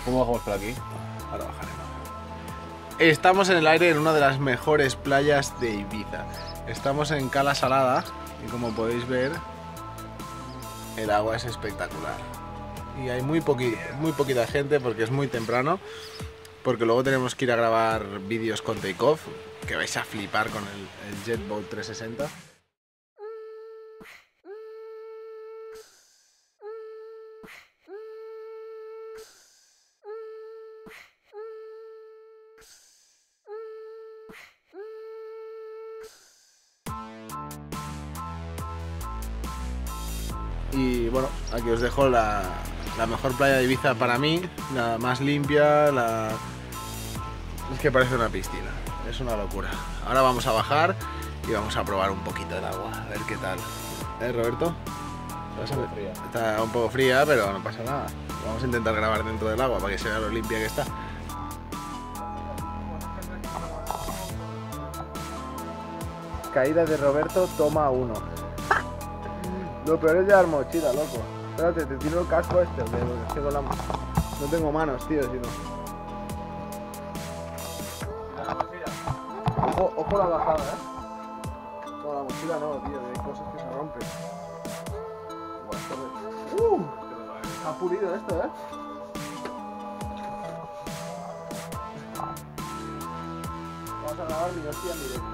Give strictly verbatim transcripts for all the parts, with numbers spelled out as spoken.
¿Cómo bajamos por aquí? Ahora bajaremos. Estamos en el aire en una de las mejores playas de Ibiza. Estamos en Cala Salada y como podéis ver, el agua es espectacular. Y hay muy, poqui muy poquita gente porque es muy temprano, porque luego tenemos que ir a grabar vídeos con Takeoff, que vais a flipar con el, el Jetboat trescientos sesenta. Y bueno, aquí os dejo la, la mejor playa de Ibiza para mí, la más limpia, la... es que parece una piscina, es una locura. Ahora vamos a bajar y vamos a probar un poquito del agua, a ver qué tal. ¿Eh, Roberto? Está un poco fría, pero no pasa nada. Vamos a intentar grabar dentro del agua para que se vea lo limpia que está. Caída de Roberto, toma uno. Lo peor es llevar mochila, loco. Espérate, te tiro el casco este, porque tengo la... no tengo manos, tío, si no. Ojo, ojo la bajada, eh. No, la mochila no, tío, hay cosas que se rompen. Uh, ha pulido esto, eh. Vamos a grabar mi hostia en directo.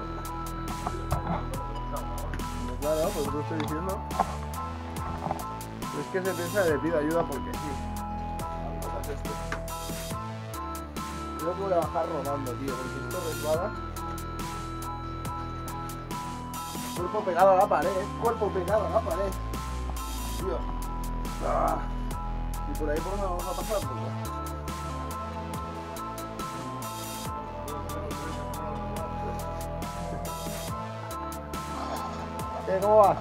Claro, pues lo estoy diciendo. Es que se piensa que le pido ayuda porque sí. Creo que voy a bajar rodando, tío, porque esto resbala. Cuerpo pegado a la pared, cuerpo pegado a la pared. Tío. Ah. Y por ahí por donde vamos a pasar, pues. ¿Qué? ¿Cómo vas?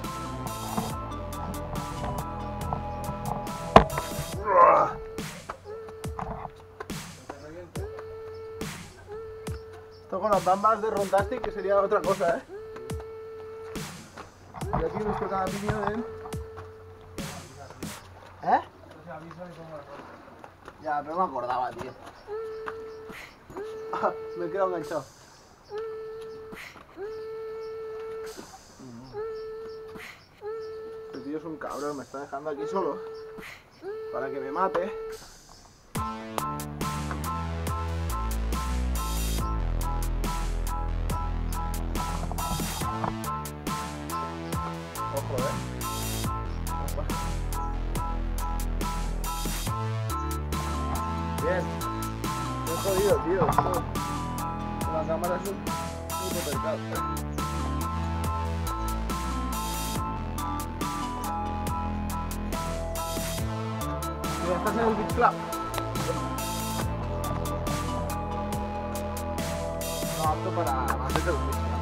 Esto con las bambas de Rontastic que sería otra cosa, ¿eh? Y aquí nuestro caraminio de él. ¿Eh? Ya, pero me acordaba, tío. Me he quedado enganchado. Este tío es un cabrón, me está dejando aquí solo para que me mate. Ojo, eh. Bien. Estoy jodido, tío. Esto... con la cámara es un puto percado. Mira, estás en el Beach Club. No apto para hacerte un bici.